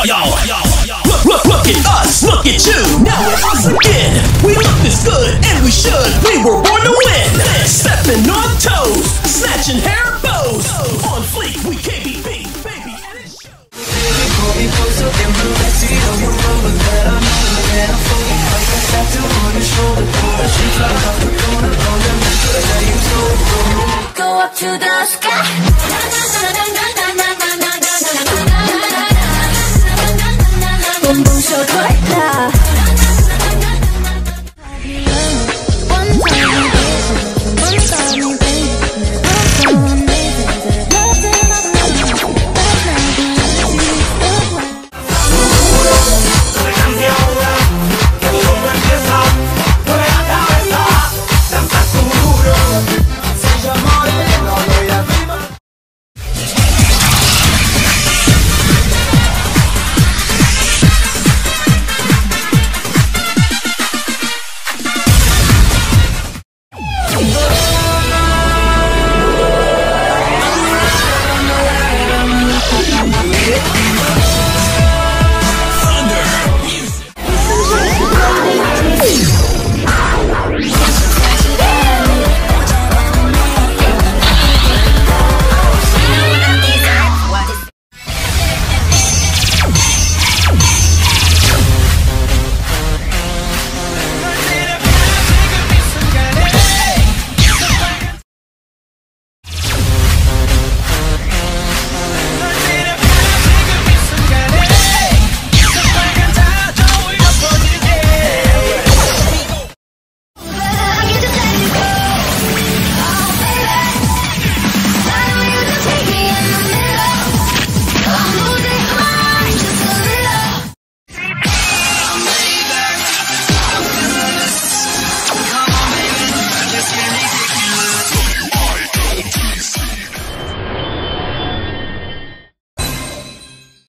Look at us, look at you, now we're us again. We look this good, and we should, we were born to win. Stepping on toes, snatching hair bows. On fleek, we can't be beat, baby, and it shows. Baby, pull me closer in the backseat of your rover that I know that I'm fully like a tattoo on your shoulder. Pull the sheets right off the corner, on them, that you so. Go up to the sky.